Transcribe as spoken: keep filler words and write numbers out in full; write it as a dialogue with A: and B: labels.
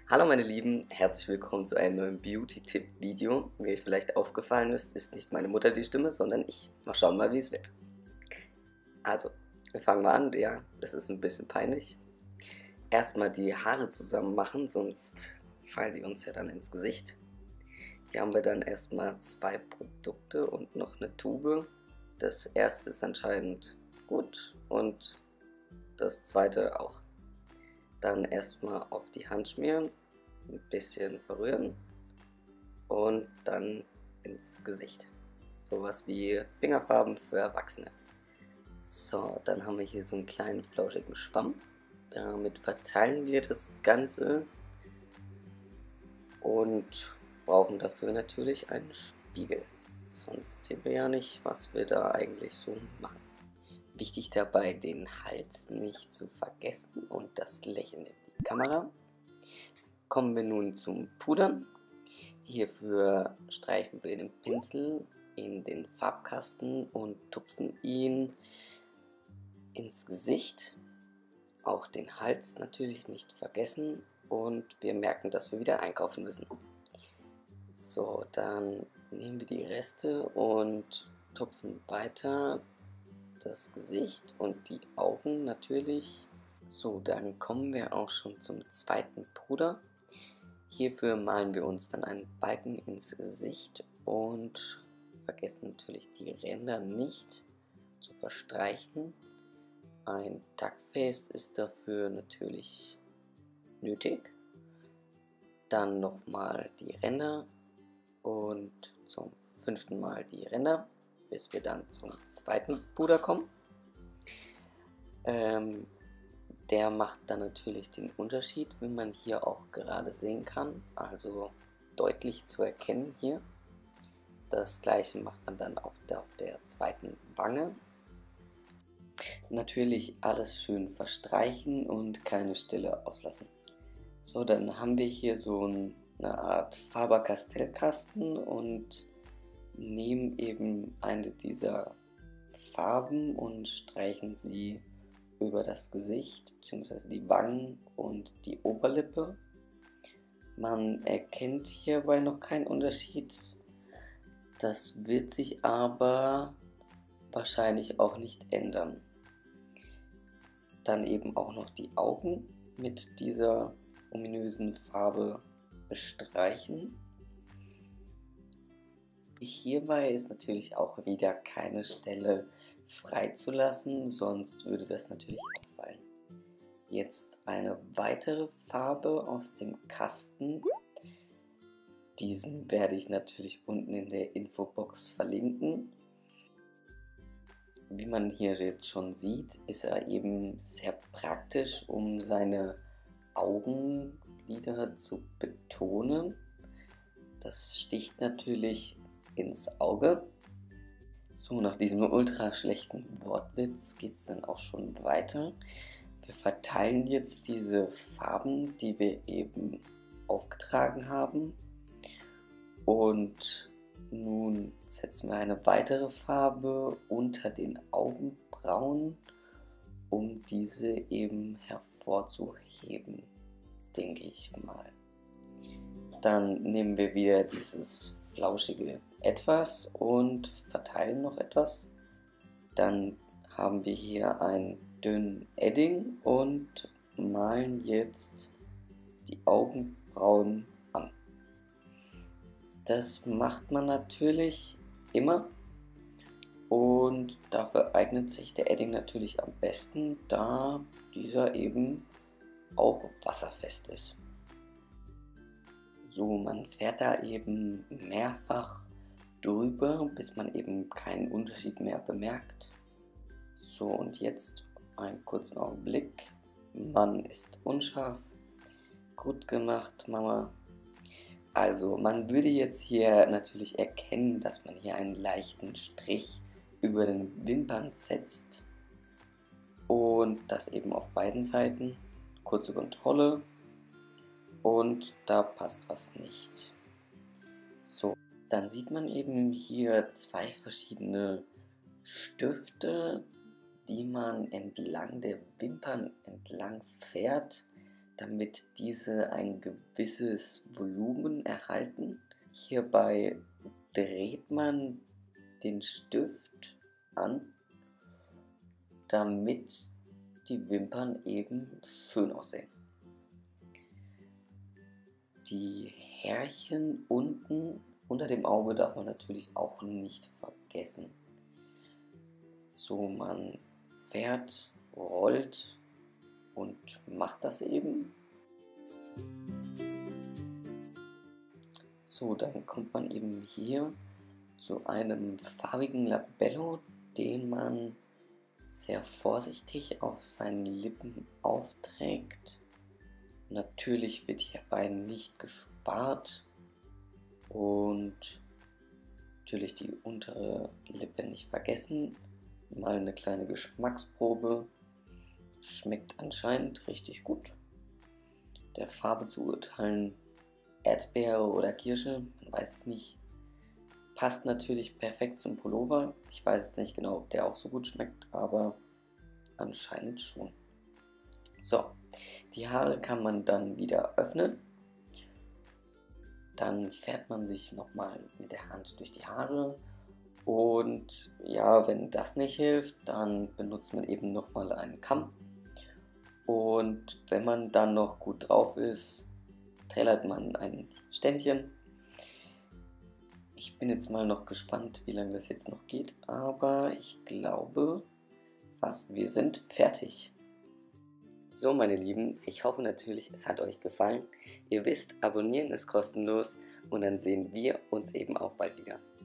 A: Hallo meine Lieben, herzlich willkommen zu einem neuen Beauty-Tipp-Video. Wie euch vielleicht aufgefallen ist, ist nicht meine Mutter die Stimme, sondern ich. Mal schauen mal, wie es wird. Also, wir fangen mal an. Ja, das ist ein bisschen peinlich. Erstmal die Haare zusammen machen, sonst fallen die uns ja dann ins Gesicht. Hier haben wir dann erstmal zwei Produkte und noch eine Tube. Das erste ist anscheinend gut und das zweite auch. Dann erstmal auf die Hand schmieren, ein bisschen verrühren und dann ins Gesicht. Sowas wie Fingerfarben für Erwachsene. So, dann haben wir hier so einen kleinen flauschigen Schwamm. Damit verteilen wir das Ganze und brauchen dafür natürlich einen Spiegel. Sonst sehen wir ja nicht, was wir da eigentlich so machen. Wichtig dabei, den Hals nicht zu vergessen und das Lächeln in die Kamera. Kommen wir nun zum Pudern. Hierfür streichen wir den Pinsel in den Farbkasten und tupfen ihn ins Gesicht. Auch den Hals natürlich nicht vergessen und wir merken, dass wir wieder einkaufen müssen. So, dann nehmen wir die Reste und tupfen weiter das Gesicht und die Augen natürlich. So, dann kommen wir auch schon zum zweiten Puder. Hierfür malen wir uns dann einen Balken ins Gesicht und vergessen natürlich die Ränder nicht zu verstreichen. Ein Duckface ist dafür natürlich nötig. Dann nochmal die Ränder und zum fünften Mal die Ränder, bis wir dann zum zweiten Puder kommen. Ähm, der macht dann natürlich den Unterschied, wie man hier auch gerade sehen kann, also deutlich zu erkennen hier. Das gleiche macht man dann auch auf der zweiten Wange. Natürlich alles schön verstreichen und keine Stelle auslassen. So, dann haben wir hier so eine Art Faber-Castell-Kasten und nehmen eben eine dieser Farben und streichen sie über das Gesicht bzw. die Wangen und die Oberlippe. Man erkennt hierbei noch keinen Unterschied. Das wird sich aber wahrscheinlich auch nicht ändern. Dann eben auch noch die Augen mit dieser ominösen Farbe bestreichen. Hierbei ist natürlich auch wieder keine Stelle freizulassen, sonst würde das natürlich auffallen. Jetzt eine weitere Farbe aus dem Kasten. Diesen werde ich natürlich unten in der Infobox verlinken. Wie man hier jetzt schon sieht, ist er eben sehr praktisch, um seine Augenlider zu betonen. Das sticht natürlich ins Auge. So, nach diesem ultra schlechten Wortwitz geht es dann auch schon weiter. Wir verteilen jetzt diese Farben, die wir eben aufgetragen haben. Und nun setzen wir eine weitere Farbe unter den Augenbrauen, um diese eben hervorzuheben, denke ich mal. Dann nehmen wir wieder dieses flauschige Etwas und verteilen noch etwas. Dann haben wir hier einen dünnen Edding und malen jetzt die Augenbrauen an. Das macht man natürlich immer und dafür eignet sich der Edding natürlich am besten, da dieser eben auch wasserfest ist. So, man fährt da eben mehrfach drüber, bis man eben keinen Unterschied mehr bemerkt. So, und jetzt einen kurzen Augenblick. Man ist unscharf. Gut gemacht, Mama. Also, man würde jetzt hier natürlich erkennen, dass man hier einen leichten Strich über den Wimpern setzt. Und das eben auf beiden Seiten. Kurze Kontrolle. Und da passt was nicht. So, dann sieht man eben hier zwei verschiedene Stifte, die man entlang der Wimpern entlang fährt. damit diese ein gewisses Volumen erhalten. Hierbei dreht man den Stift an, damit die Wimpern eben schön aussehen. Die Härchen unten unter dem Auge darf man natürlich auch nicht vergessen. So, man fährt, rollt und macht das eben. So, dann kommt man eben hier zu einem farbigen Labello, den man sehr vorsichtig auf seinen Lippen aufträgt. Natürlich wird hierbei nicht gespart und natürlich die untere Lippe nicht vergessen. Mal eine kleine Geschmacksprobe. Schmeckt anscheinend richtig gut. Der Farbe zu urteilen, Erdbeere oder Kirsche, man weiß es nicht. Passt natürlich perfekt zum Pullover. Ich weiß jetzt nicht genau, ob der auch so gut schmeckt, aber anscheinend schon. So, die Haare kann man dann wieder öffnen. Dann fährt man sich nochmal mit der Hand durch die Haare. Und ja, wenn das nicht hilft, dann benutzt man eben nochmal einen Kamm. Und wenn man dann noch gut drauf ist, trällert man ein Ständchen. Ich bin jetzt mal noch gespannt, wie lange das jetzt noch geht, aber ich glaube fast, wir sind fertig. So, meine Lieben, ich hoffe natürlich, es hat euch gefallen. Ihr wisst, abonnieren ist kostenlos und dann sehen wir uns eben auch bald wieder.